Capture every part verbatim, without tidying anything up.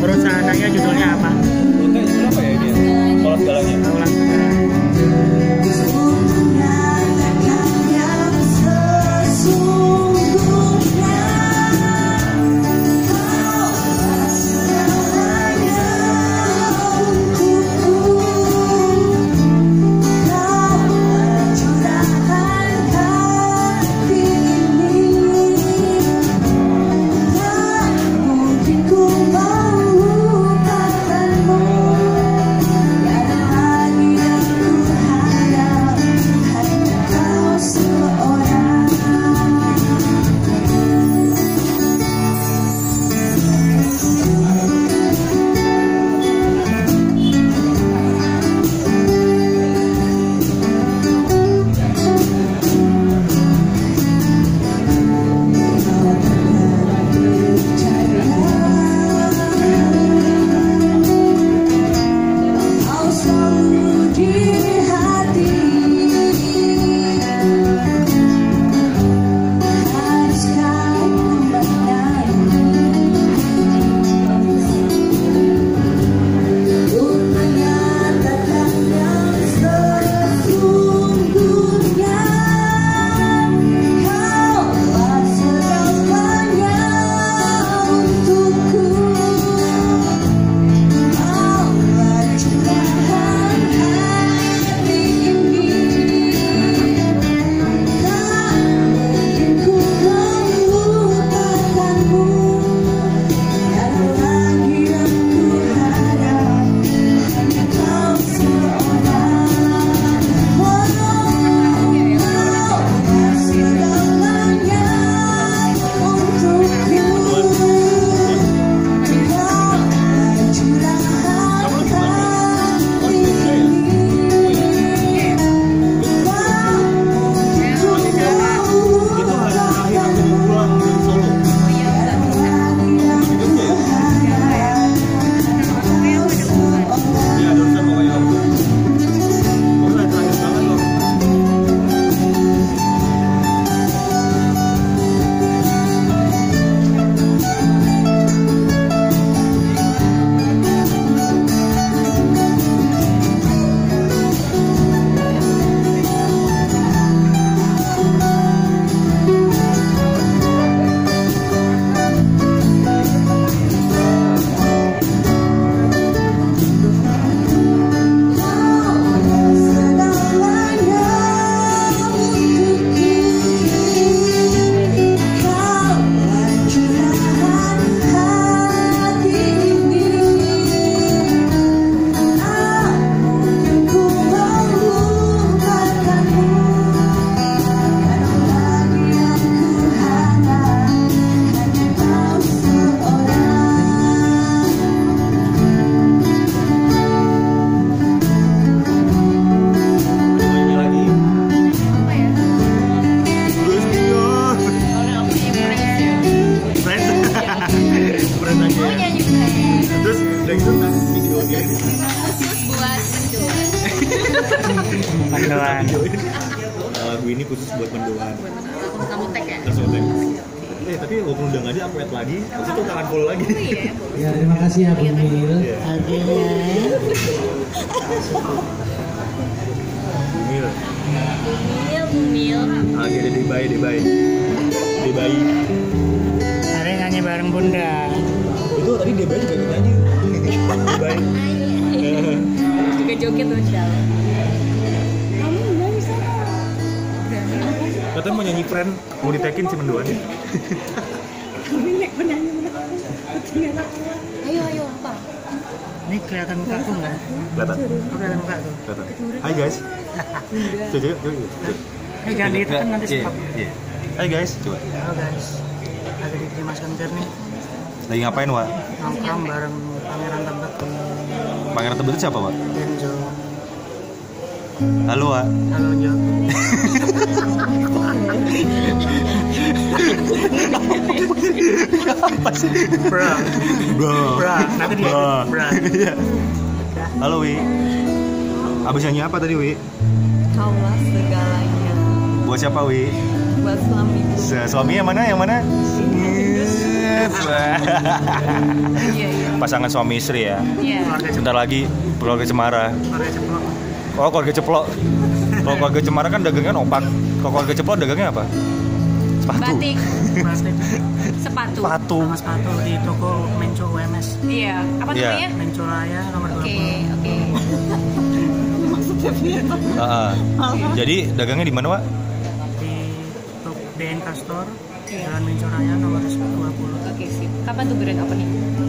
Perusahaannya judulnya apa? Oke, judul apa ya ini? Pola segalanya. Pola segalanya. Mendoan. Lagu ini khusus buat mendoan. Kamu tag ya? Langsung tag. Eh tapi walaupun udah nggak ada, aku add lagi. Terus itu tangan full lagi. Ya terima kasih ya Bu Mil. Oke. Mil. Bumil, bumil. Lagi ada di bayi, di bayi, di bayi. Ada yang nyanyi bareng Bunda. Itu tadi di bayi juga nyanyi. Di bayi. Juga joget tuh Shal. Kamu udah bisa kok. Katanya mau nyanyi friend, mau ditekin si mendoan ya. Kami nek penyanyi mana? Ayo ayo apa? Ini kelihatan muka aku nggak? Kelihatan. Oh, kelihatan muka aku. Kelihatan. Hai guys. Coba coba coba. Eh jangan ditekan nanti stop. Iya. Hai guys, coba. Halo guys. Lagi di Dimas Kentir nih. Lagi ngapain, Wak? Nongkrong bareng Pangeran Tebet. Pangeran Tebet itu siapa, Wak? Denjo. Halo, Wak. Halo Jo. Apa sih? Bro. Bro. Bro. Nanti dia Bro. bro. Iya. Halo, Wi. Abis nyanyi apa tadi, Wi? Kaulah segalanya. Buat siapa, Wi? Buat suamiku. Se- Suami yang mana? Yang mana? Iya iya. pasangan suami istri ya. Iya. Keluarga ceplok. Sebentar lagi keluarga Cemara. Keluarga ceplok. Oh, keluarga ceplok. Kalau keluarga Cemara kan dagangnya opak. Kalau keluarga ceplok dagangnya apa? Sepatu. Batik, Batik. sepatu. Sepatu. Sama sepatu di toko Menco U M S. Iya. Apa Iya. namanya? Menco Raya nomor dua Oke, puluh. oke. Ah, ah. Jadi dagangnya di mana, Pak? Di Tok B N K Store, Jalan Menco Raya nomor dua puluh. Oke, sip. Kapan tuh grand opening?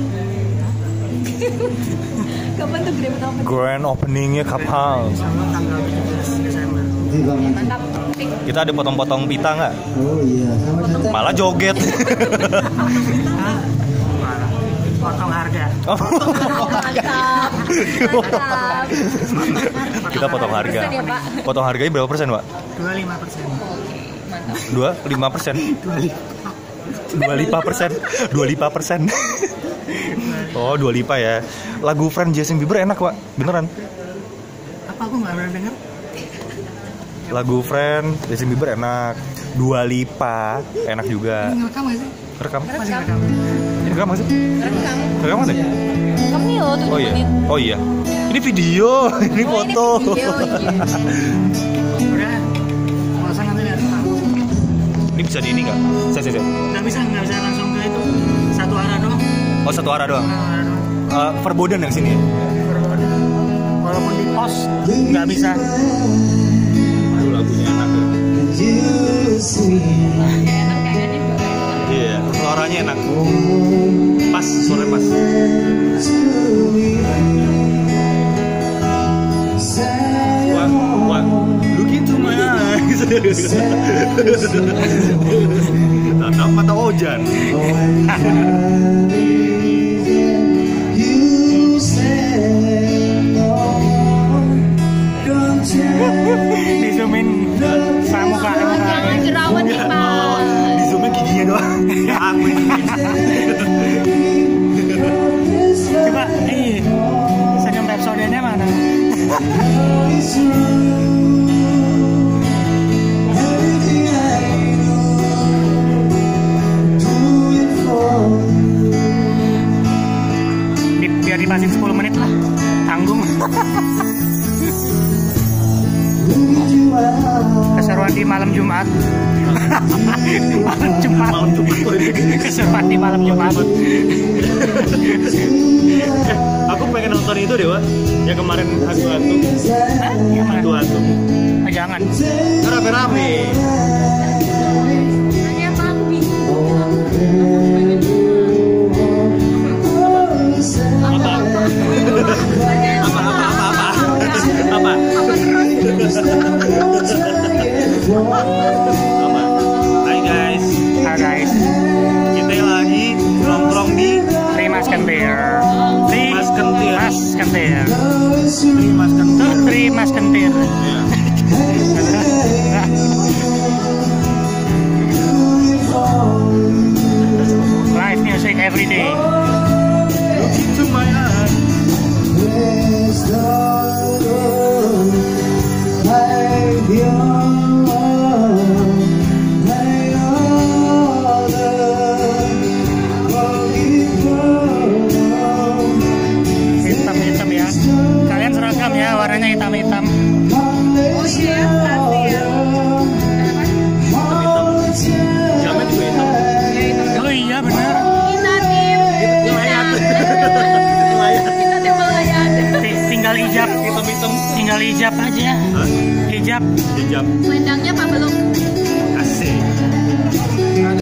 Kapan tuh grand opening? Grand openingnya kapan? Insya Allah tanggal tujuh belas Desember. Oke banget. Mantap. Sip. Kita ada potong-potong pita nggak? Oh iya, selamat datang. Malah joget. Hah? Malah. Potong harga. Oh. Mantap. Mantap. Kita potong harga. Persen ya, Pak? Potong harganya berapa persen, Pak? dua puluh lima persen. Oke, mantap. Dua, lima persen. Dua lipa persen. Dua lipa persen. Oh, dua lipa ya. Lagu Friend Justin Bieber enak, Pak. Beneran. Apa aku nggak pernah denger? Lagu Friend Justin Bieber enak. Dua lipa enak juga. Ini ngerekam nggak sih? Rekam. Masih ngerekam. Rekam nggak sih? Rekam. Rekam mana? Kamu nih loh, tujuh Oh iya. menit. Oh iya. Ini video, ini Oh, foto. ini video, iya. Udah. Nggak usah nanti lihat. Ini bisa di ini nggak? Saya, saya, saya. Nggak bisa, nggak bisa langsung ke itu. Satu arah doang. Oh, satu arah doang. Satu arah doang. Uh, Verboden yang sini. Walaupun di pos nggak bisa. Aduh, lagunya enak ya. Kayak enak kayaknya juga. Iya, suaranya enak. Pas, suaranya pas. Wah, wah, look into my eyes. Tatap mata Ojan. Dizoomin sama muka muka. Jangan jerawat nih, Pak. Di zoomnya giginya doang. Ya aku ini. Coba, ih, senyum Pepsodentnya mana? Di, biar dipasin sepuluh menit lah, tanggung. Keseruan di malam Jumat. Malam Jumat. Malam Jumat. Keseruan di malam Jumat. Eh, aku pengen nonton itu deh, Wak. Yang kemarin hantu-hantu. Hah? Yang mana? Hantu-hantu. Oh, jangan. Rame-rame. Hanya Bambi. Apa? Apa, apa, apa, apa? Apa? Apa? Hai guys. Hai guys, Kita lagi nongkrong di Three Mas Kentir. Three Mas Kentir. Mas Kentir. Mas Kentir. Tuh, Three Mas Kentir. Ya. Live music every day. Look into my eyes. Hitam-hitam ya. Kalian seragam ya, warnanya hitam-hitam. Oh iya, pasti ya. Jamnya juga hitam. Oh iya benar. Kita tim. Kita tim melayat. Ti- Tinggal hijab, Hitam-hitam. tinggal hijab aja. Hah? Hijab. Hijab. Selendangnya Pak belum